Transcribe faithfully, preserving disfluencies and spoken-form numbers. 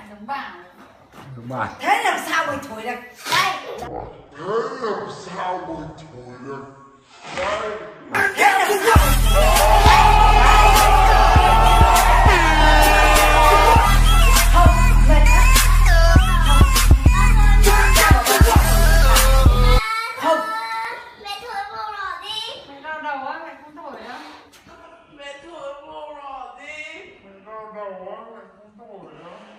giống bà. Giống bà. Thế làm sao mày thổi được? Đây. Thế làm sao mày thổi được? Đây. Thế làm sao mày thổi được? Không, mệt lắm. Không. Mẹ thổi vô lò đi. Mẹ đau đầu á, mẹ không thổi á. Mẹ thổi vô lò đi. Mày đau đầu á, mày không thổi á.